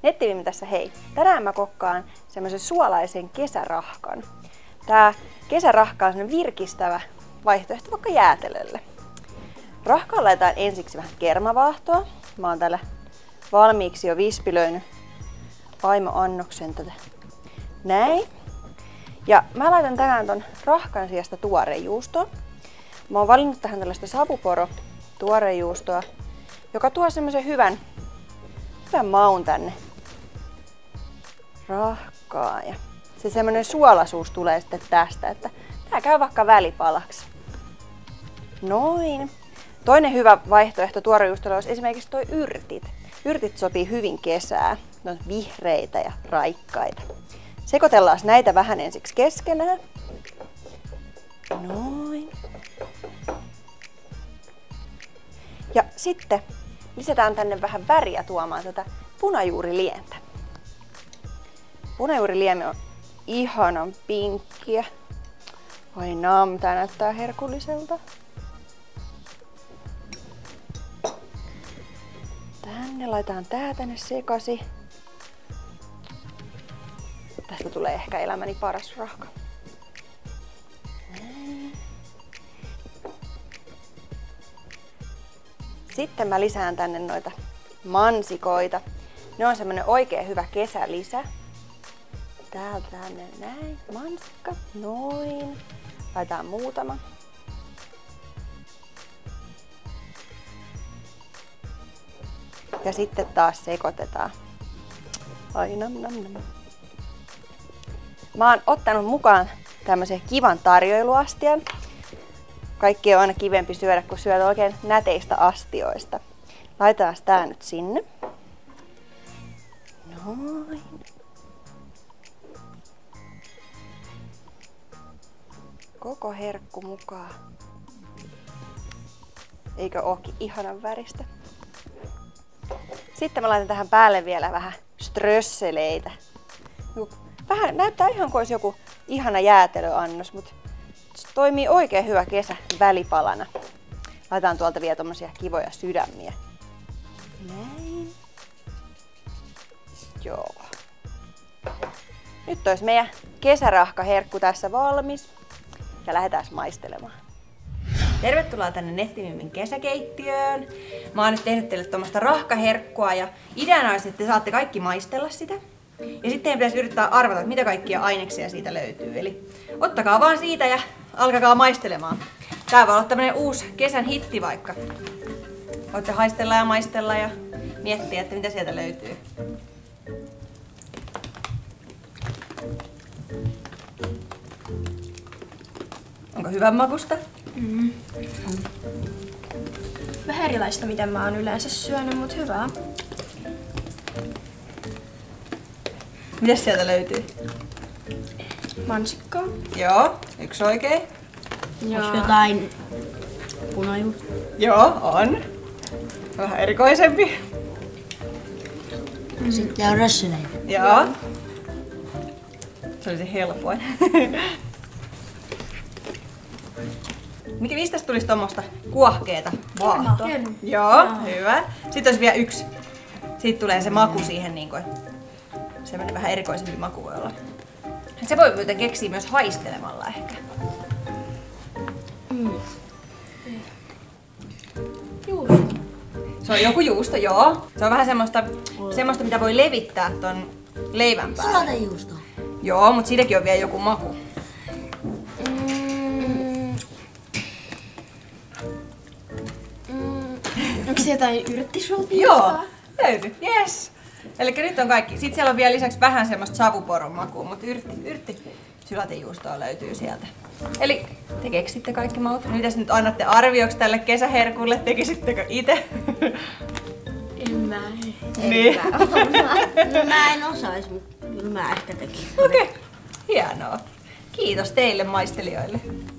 Nettivimmi tässä hei. Tänään mä kokkaan semmoisen suolaisen kesärahkan. Tää kesärahka on semmoinen virkistävä vaihtoehto vaikka jäätelölle. Rahkaan laitetaan ensiksi vähän kermavaahtoa. Mä oon täällä valmiiksi jo vispilöinyt aimo-annoksen tätä. Näin. Ja mä laitan tänään ton rahkan sijasta tuorejuustoa. Mä oon valinnut tähän tällaista savuporo tuorejuustoa, joka tuo semmoisen hyvän maun tänne rahkaan. Ja se semmoinen suolaisuus tulee sitten tästä, että tää käy vaikka välipalaksi. Noin. Toinen hyvä vaihtoehto tuorejuustolle olisi esimerkiksi toi yrtit. Yrtit sopii hyvin kesään. Ne on vihreitä ja raikkaita. Sekoitellaan näitä vähän ensiksi keskenään. Noin. Ja sitten lisätään tänne vähän väriä tuomaan tätä punajuurilientä. Punajuuriliemi on ihanan pinkkiä. Oi nam, tää näyttää herkulliselta. Tänne laitetaan tää tänne sekasi. Tästä tulee ehkä elämäni paras rahka. Sitten mä lisään tänne noita mansikoita. Ne on semmonen oikein hyvä kesälisä. Täältä tänne näin. Mansikka. Noin. Laitetaan muutama. Ja sitten taas sekoitetaan. Ai nam nam nam. Mä oon ottanut mukaan tämmöisen kivan tarjoiluastian. Kaikki on aina kivempi syödä, kun syöt oikein näteistä astioista. Laitetaan tää nyt sinne. Noin. Koko herkku mukaan. Eikö ookin ihanan väristä? Sitten mä laitan tähän päälle vielä vähän strösseleitä. Vähän näyttää ihan kuin olisi joku ihana jäätelöannos, mutta se toimii oikein hyvä kesä välipalana. Laitetaan tuolta vielä tommosia kivoja sydämiä. Näin. Joo. Nyt olisi meidän kesärahkaherkku tässä valmis. Ja lähdetään maistelemaan. Tervetuloa tänne Nettivimmin kesäkeittiöön. Mä oon nyt tehnyt teille tommoista rahkaherkkua ja ideana olisi, että te saatte kaikki maistella sitä. Ja sitten teidän pitäisi yrittää arvata, että mitä kaikkia aineksia siitä löytyy. Eli ottakaa vaan siitä ja alkakaa maistelemaan. Tää voi olla tämmönen uusi kesän hitti vaikka. Voitte haistella ja maistella ja miettiä, että mitä sieltä löytyy. Onko hyvän makusta? Vähän erilaista, mitä mä oon yleensä syönyt, mutta hyvää. Mitäs sieltä löytyy? Mansikkaa. Joo, yksi oikein. Ja Jotain punajuusta. Joo, on. Vähän erikoisempi. Sitten on rössöleitä. Joo. Se oli se helpoin. Mistä tulisi tommoista kuohkeeta vaahtoa? Joo, hyvä. Sitten olisi vielä yksi. Siitä tulee se maku siihen, niin kuin, semmoinen vähän erikoisempi maku voi olla. Se voi muuten keksiä myös haistelemalla ehkä. juusto. Se on joku juusto, joo. Se on vähän semmoista mitä voi levittää ton leivän päälle. Salatejuusto. Joo, mutta siitäkin on vielä joku maku. Onko se jotain yrttisultia? Joo, löytyi. Yes. Eli nyt on kaikki. Sitten siellä on vielä lisäksi vähän semmoista savuporon makua, mutta yrtti sylatejuustoa löytyy sieltä. Eli te keksitte kaikki maut. Mitäs nyt annatte arvioksi tälle kesäherkulle? Tekisittekö itse? En mä. Niin. No mä en osais, mutta kyllä mä ehkä tekin. Okei. Hienoa. Kiitos teille maistelijoille.